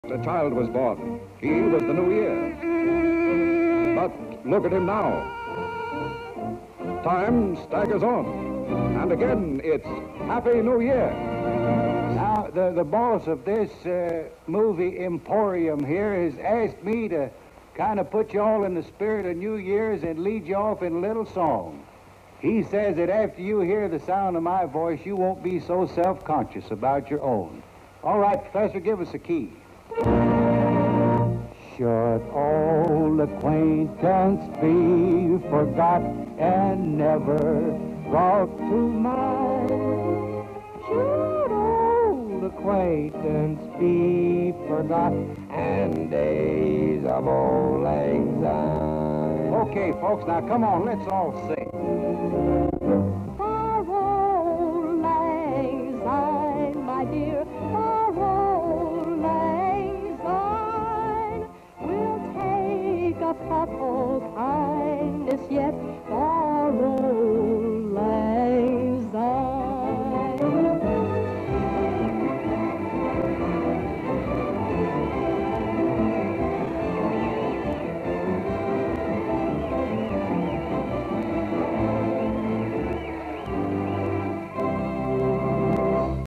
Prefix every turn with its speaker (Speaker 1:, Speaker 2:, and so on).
Speaker 1: A child was born. He was the new year. But look at him now. Time staggers on. And again, it's Happy New Year.
Speaker 2: Now, the boss of this movie emporium here has asked me to kind of put you all in the spirit of New Year's and lead you off in a little song. He says that after you hear the sound of my voice, you won't be so self-conscious about your own. All right, Professor, give us a key. Should old acquaintance be forgot and never brought to mind? Should old acquaintance be forgot and days of Auld Lang Syne? Okay, folks, now come on, let's all sing.
Speaker 3: For Auld Lang Syne, my dear, for Auld Lang Syne, we'll take a puff of kindness yet. For